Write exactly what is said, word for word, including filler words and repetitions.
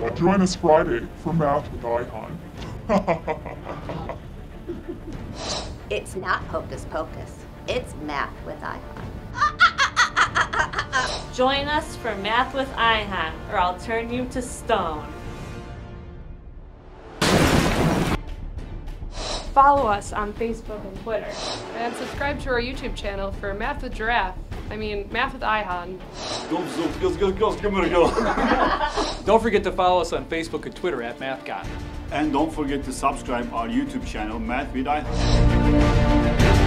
So join us Friday for Math with Ayhan. It's not hocus pocus. It's Math with Ayhan. Join us for Math with Ayhan, or I'll turn you to stone. Follow us on Facebook and Twitter. And subscribe to our YouTube channel for Math with Giraffe. I mean, Math with Ayhan. Don't forget to follow us on Facebook and Twitter at MathCON. And don't forget to subscribe our YouTube channel, Math with Ayhan.